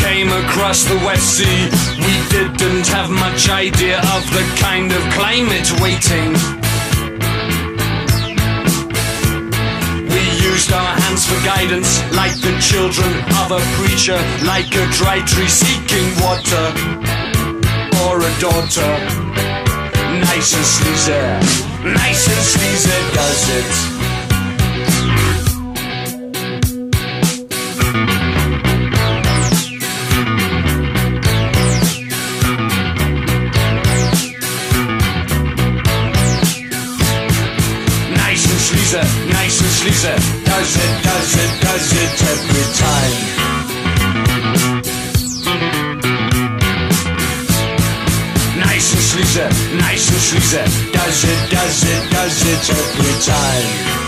came across the West Sea, we didn't have much idea of the kind of climate waiting. We used our hands for guidance, like the children of a preacher, like a dry tree seeking water, or a daughter. Nice and sleazy does it. Nice and sleazy, does it every time. Nice and sleazy, does it every time.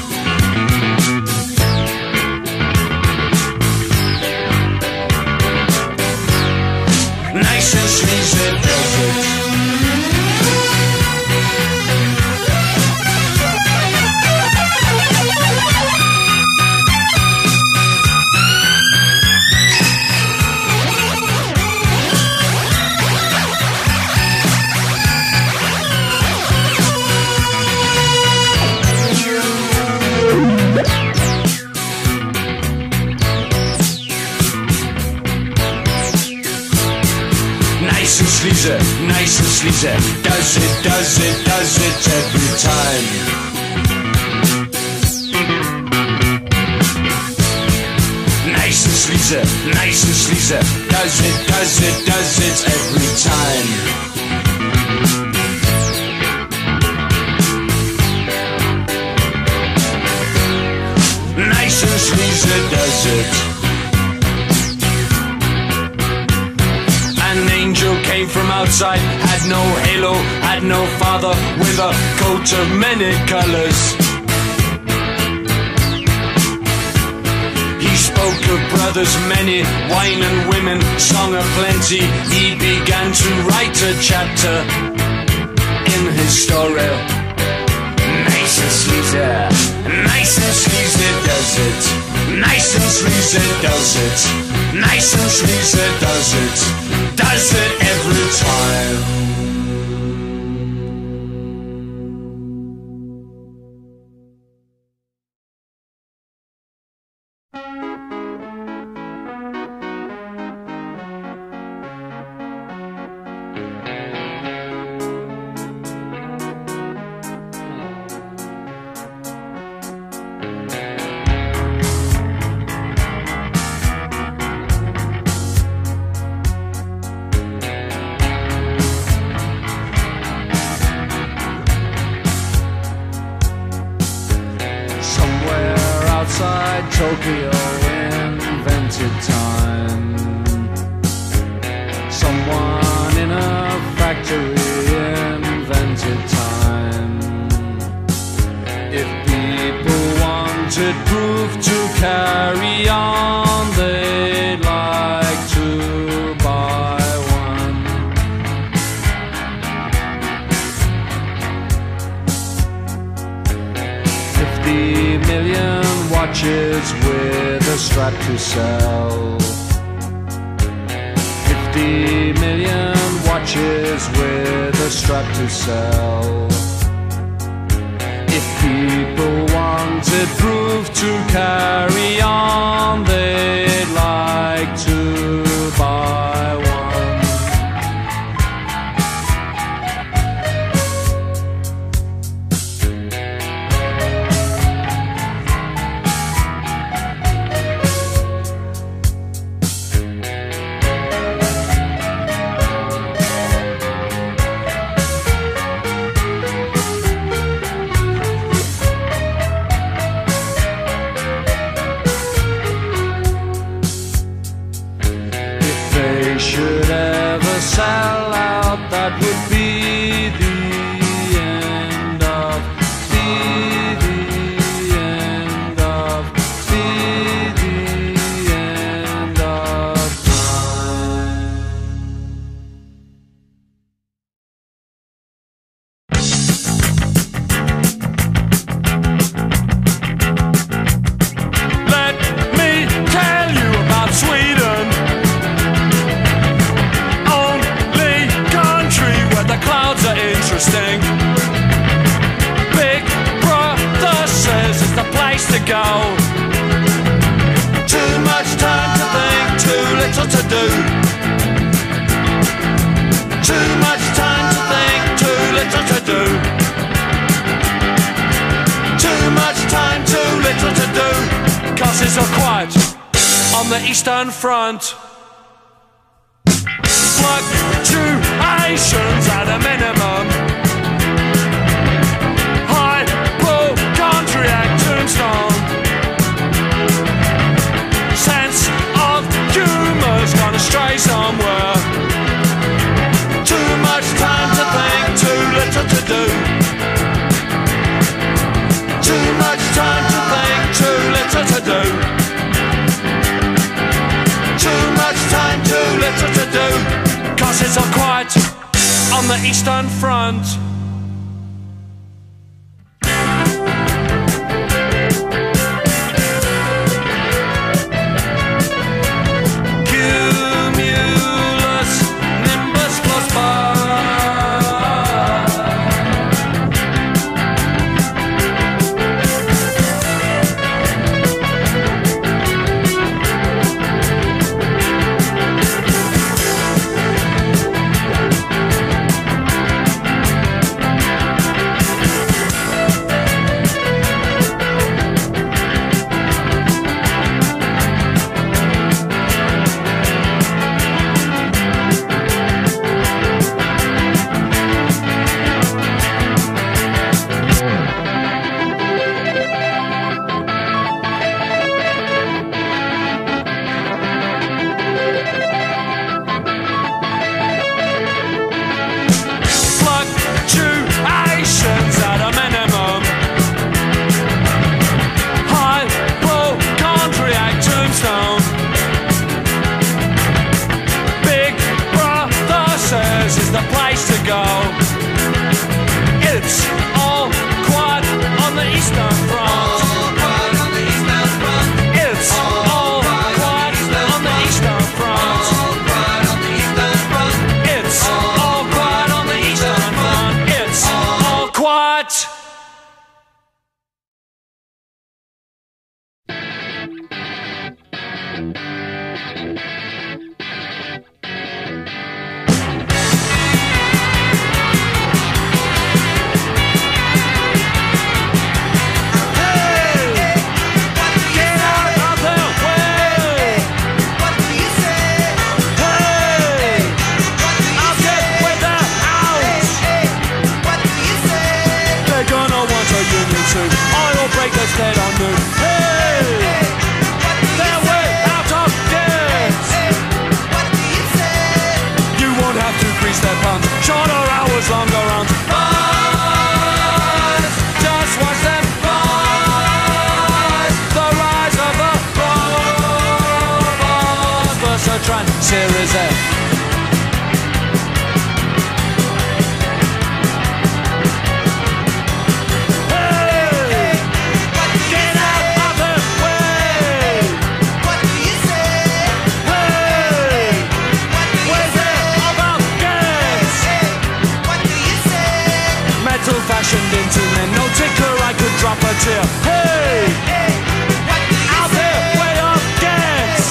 Nice and sleazy, does it. Nice and sleazy, does it every time. Nice and sleazy, does it every time. Nice and sleazy does it. An angel came from outside, had no halo, had no father, with a coat of many colors. He spoke of brothers many, wine and women, song of plenty. He began to write a chapter in his story. Nice and sleazy does it. Nice and sleazy does it. Nice and sleazy does it. Does it every time. Tokyo invented time. Someone in a factory invented time. If people wanted proof to carry on, they'd like to buy one. $50 million watches with a strap to sell. 50 million watches with a strap to sell. If people wanted proof to carry on, they'd like to buy one. Should ever sell out, that would be the end of the end of the end of time. Let me tell you about Sweden. interesting. Big Brother says it's the place to go. Too much time to think, too little to do. Too much time to think, too little to do. Too much time, too little to do. Cause it's all quiet on the Eastern Front. Fluctuations at a minimum. Hypochondriac tombstone. Sense of humor's gone astray somewhere. Too much time to think, too little to do. Too much time to think, too little to do. Too much time, too little to do. Cause it's all quiet on the Eastern Front. Cumulus nimbus plus bar. Fluctuations at a minimum. Hypochondriac tombstone. Big Brother says it's the place to go. It's all quiet on the Eastern Front. It's all quiet on the Eastern Front. It's all quiet on the Eastern Front. It's all quiet. Oil breakers dead on move. Hey! They're way out of gas. You won't have to grease their pumps. Shorter hours, longer runs. Rise! Just watch them rise. The rise of the robots. Versatron Series F. Fashioned into men, no ticker, I could drop a tear. Hey! Out there, way up, gets!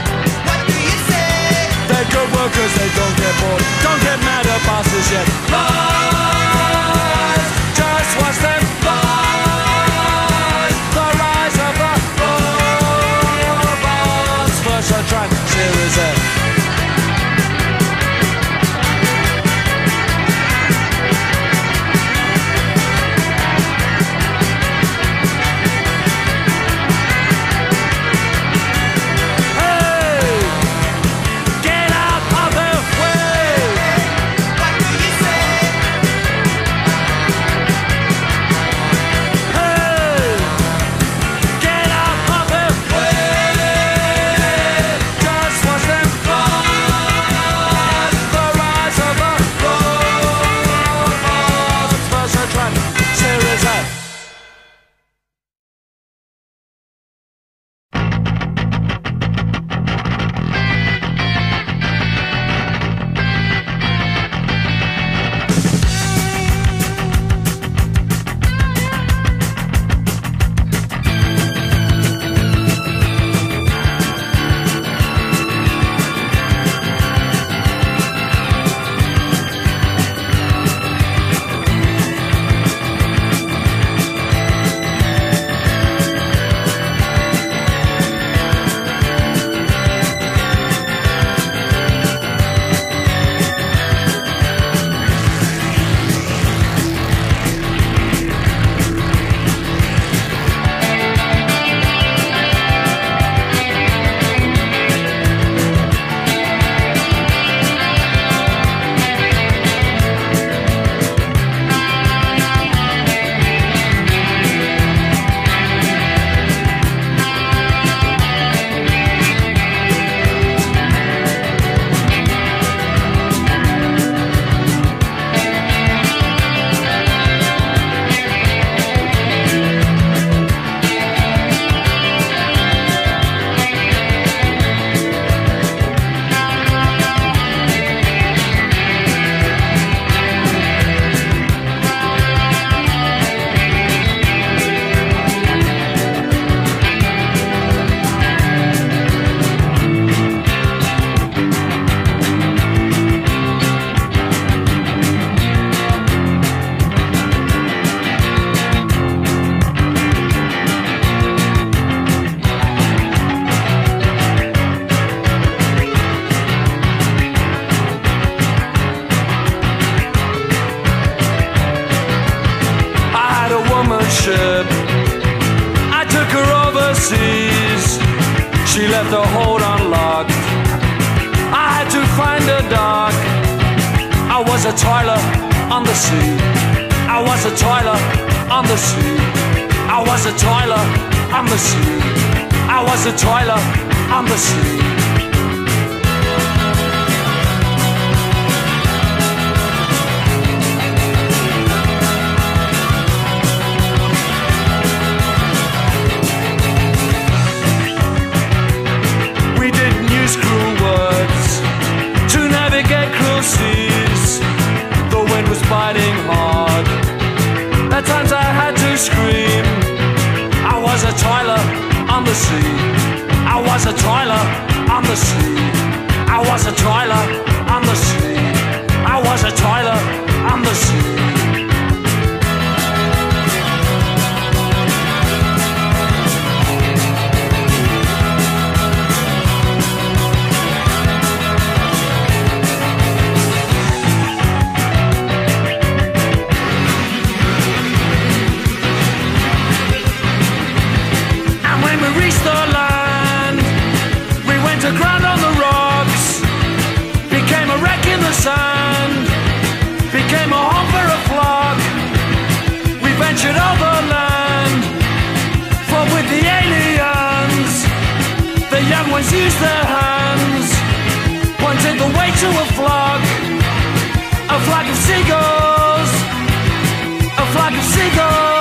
They're good workers, they don't get bored. Don't get mad at bosses yet. Rise! Just watch them rise. The rise of the robots. Versatron Series F. What do you say? seas. She left her hold unlocked. I had to find her dark. I was a toiler on the sea. I was a toiler on the sea. I was a toiler on the sea. I was a toiler on the sea. Cruel words to navigate cruel seas. The wind was biting hard. At times I had to scream. I was a toiler on the sea. I was a toiler on the sea. I was a toiler on the sea. I was a toiler on the sea. Ground on the rocks, became a wreck in the sand, became a home for a flock. We ventured overland, fought with the aliens. The young ones used their hands, pointed the way to a flag of seagulls, a flag of seagulls.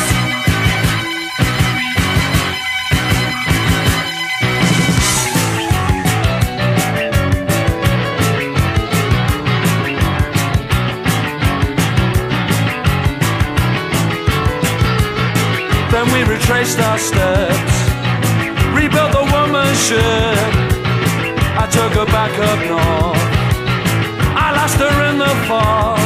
Then we retraced our steps, rebuilt the woman's ship. I took her back up north, I lost her in the fog.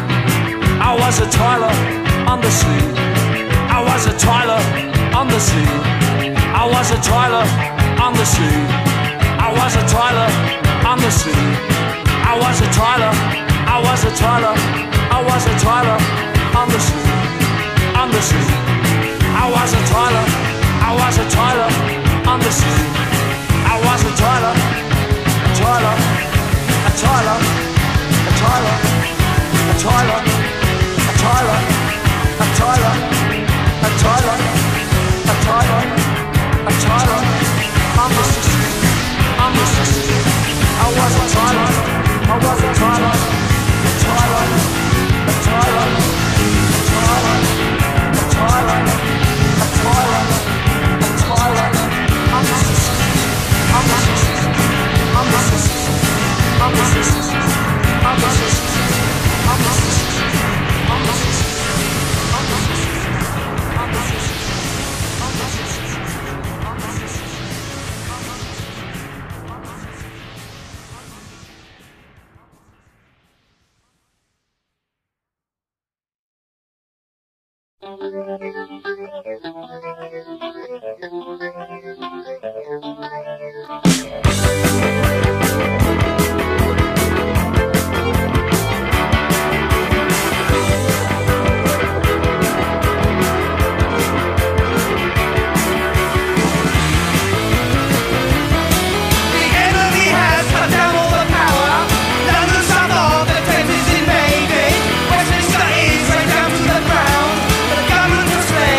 I was a toiler on the sea. I was a toiler on the sea. I was a toiler on the sea. I was a toiler on the sea. I was a toiler. I was a toiler. I was a toiler on the sea. On the sea. I was a toiler, I was a toiler on the sea. I was a toiler, a toiler, a toiler, a toiler, a toiler, a toiler, a toiler, a toiler, a toiler, a toiler on the sea, on the sea. I was a toiler, I was a toiler, a toiler, a toiler, a toiler, a toiler. A toilet, a toilet, I'm the system, I'm the system, I'm the system, I'm the system, I'm the system, I'm the system, I'm the system, I'm the system, I'm the system, I'm the system, I'm the system. Slave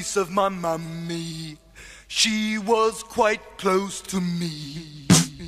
kiss of my mummy. She was quite close to me.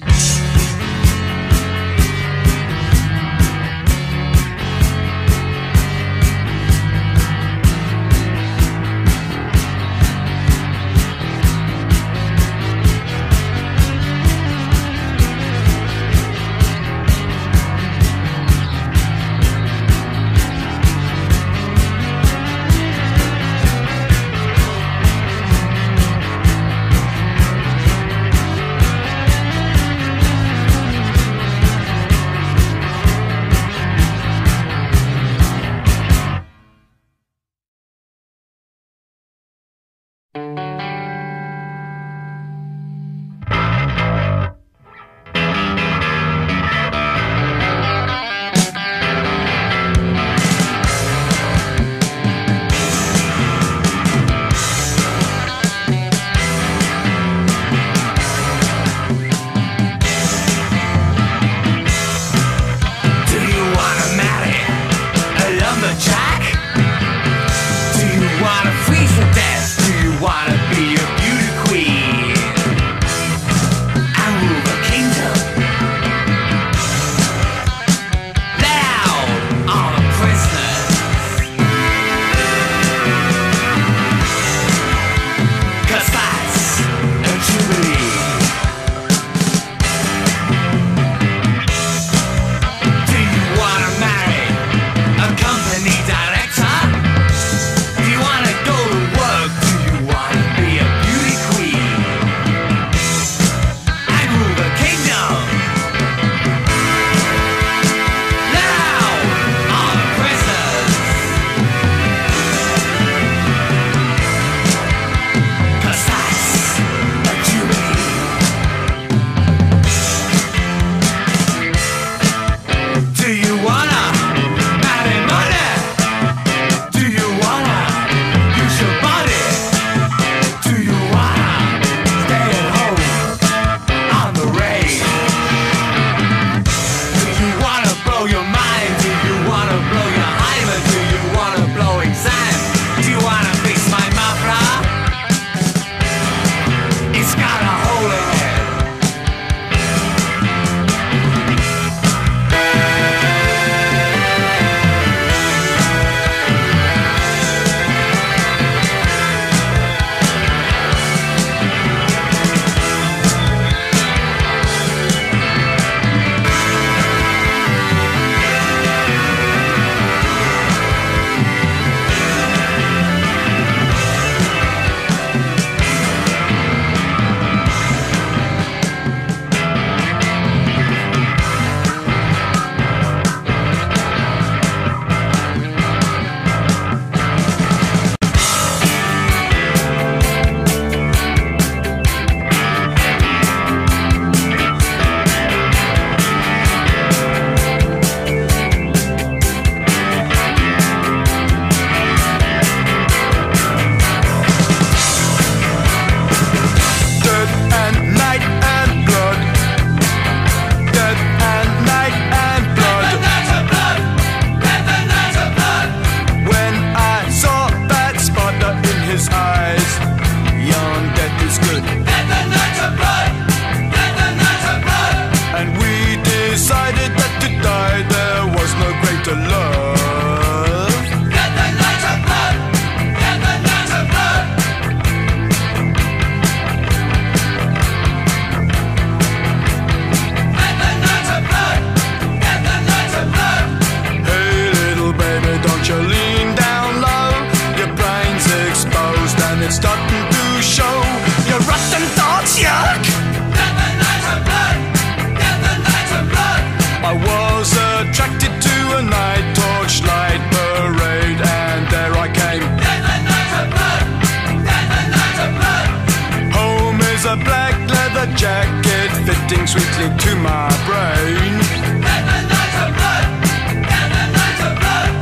jacket fitting sweetly to my brain. Let the night of blood, let the night of blood.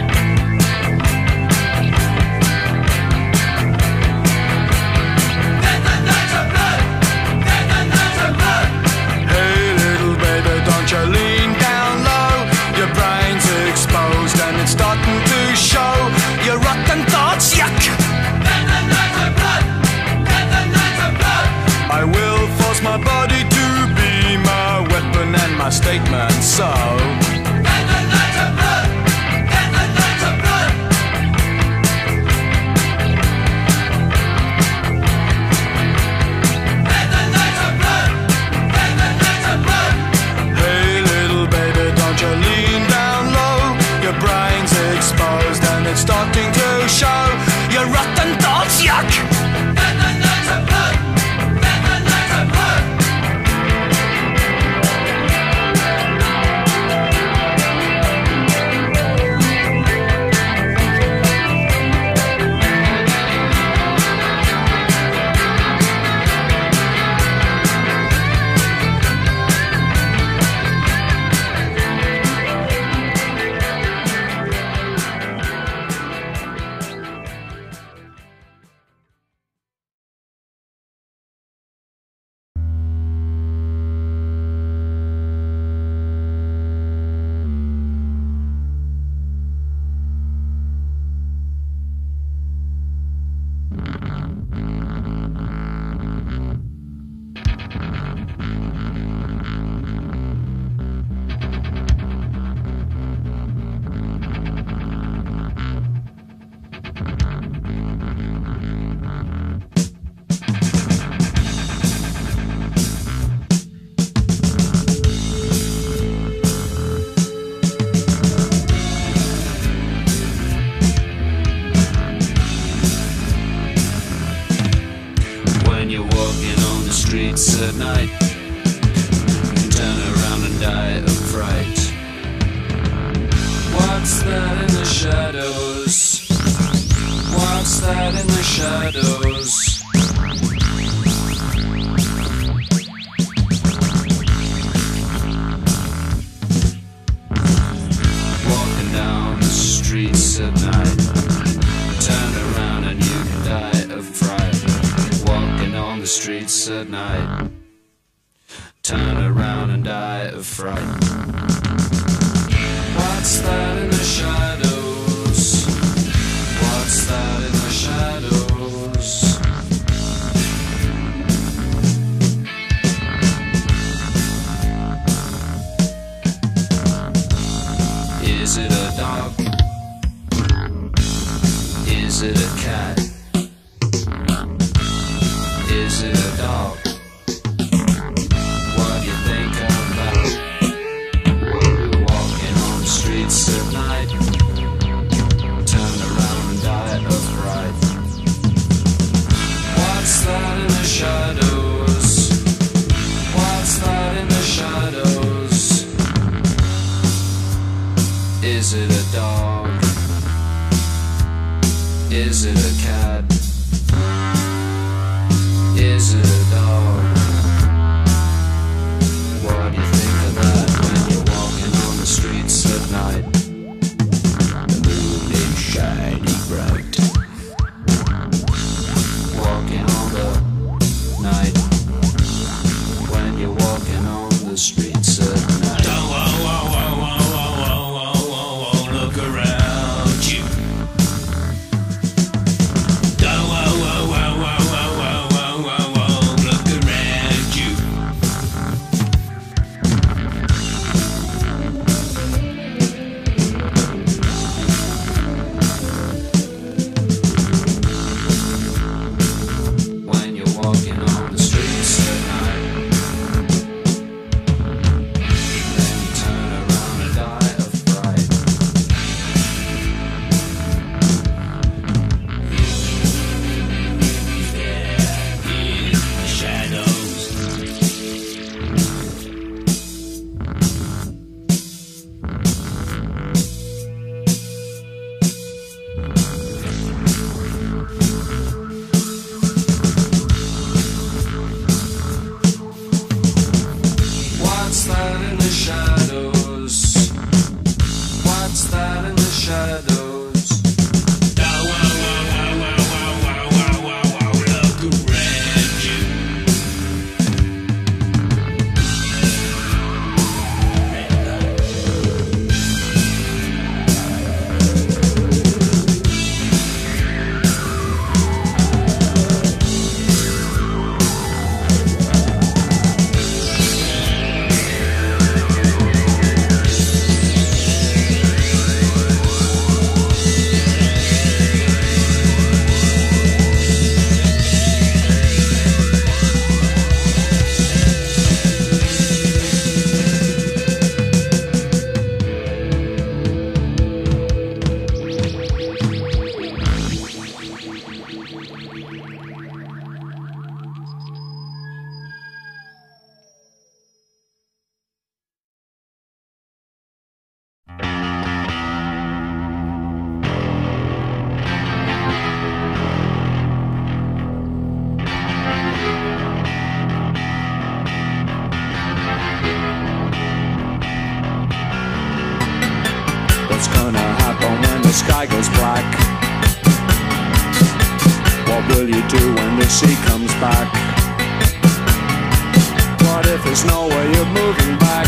Let the night of blood, let the night of blood. Hey little baby, don't you lean down low. Your brain's exposed and it's starting to show. Your rotten thoughts, yuck. Let the night statement, so Get the night of blood. Get the night of blood. Get the night of blood. Get the night of blood. hey little baby, don't you lean down low. Your brain's exposed and it's starting to show. You're rotten dogs, yuck! Get the night of blood. Get the night of blood. streets at night, turn around and die of fright. What's that in the shadows? What's that in the shadows? Walking down the streets at night, turn around and you can die of fright. Walking on the streets at night, turn around and die of fright. What's that in the shadows? What's that in the shadows? Is it a dog? Is it a cat? Is it a dog? What do you think about? We're walking on the streets at night, turn around and die of fright. What's that in the shadows? What's that in the shadows? Is it a dog? Is it a cat? Is it a dog? What do you think of that when you're walking on the streets at night? The moon is shining bright. Walking on the night, when you're walking on the streets at night. Look around you. Look around you. When you're walking on the streets at night, What's gonna happen when the sky goes black? What will you do when the sea comes back? What if there's no way you're moving back?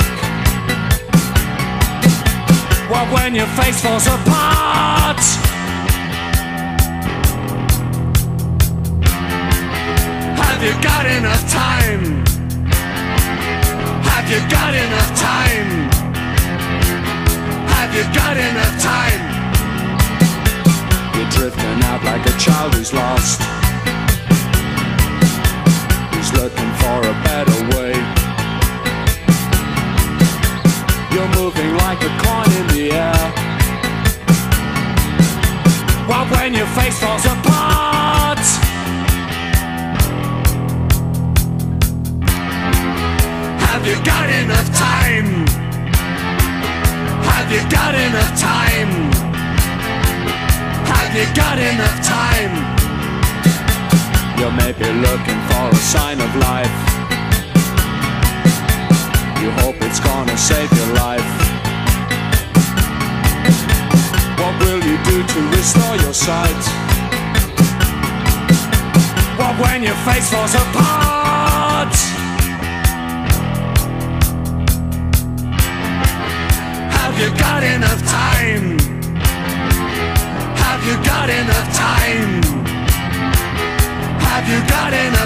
What when your face falls apart? Have you got enough time? Have you got enough time? Have you got enough time? You're drifting out like a child who's lost, who's looking for a better way. You're moving like a coin in the air. What when your face falls apart? Have you got enough time? Have you got enough time? Have you got enough time? You may be looking for a sign of life. You hope it's gonna save your life. What will you do to restore your sight? What when your face falls apart? Have you got enough time? Have you got enough time? Have you got enough